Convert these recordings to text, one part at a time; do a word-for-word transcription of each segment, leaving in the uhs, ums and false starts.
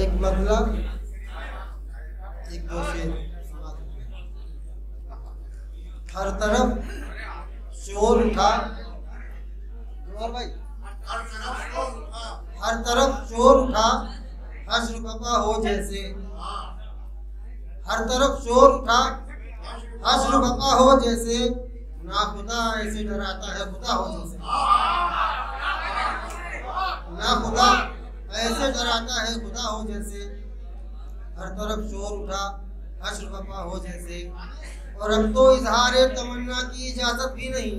एक मतलब एक दो शेर। हर तरफ शोर उठा भाई, हर तरफ शोर उठा हश्र बपा हो जैसे, हर तरफ शोर उठा हश्र बपा हो जैसे, ना खुदा ऐसे डराता है खुदा हो जैसे, ना खुदा ऐसे डराता है खुदा हो जैसे, हर तरफ शोर उठा हश्र बपा हो जैसे। और अब तो इजहारे तमन्ना की इजाजत भी नहीं,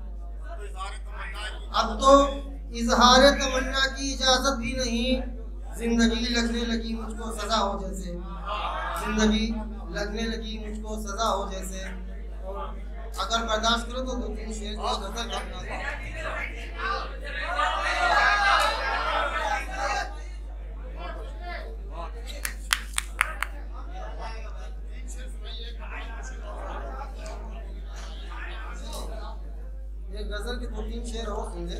अब तो इजहारे तमन्ना की इजाजत भी नहीं, जिंदगी लगने लगी मुझको सजा हो जैसे, जिंदगी लगने लगी मुझको सजा हो जैसे। और अगर बर्दाश्त करो तो दो तीन शेर जो गजल करना। ये गजल के दो तीन शेर हो सुने,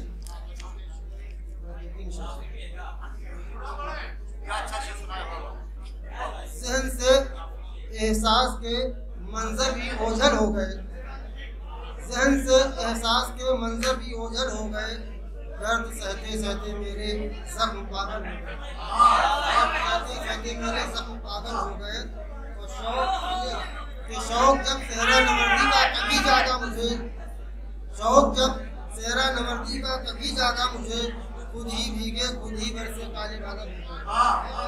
सहन से एहसास के मंजर भी ओझल हो गए, सहन से एहसास के मंजर भी ओझल हो गए, दर्द सहते सहते मेरे जख्म पागल हो गए, सहते सहते मेरे जख्म पागल हो गए। और शौक के शौक जब सेहरा नवर्दी का कभी जागा मुझे, शौक जब सेहरा नवर्दी का कभी जागा मुझे, खुद ही भीगे खुद ही बरसे काले बादल हो गए।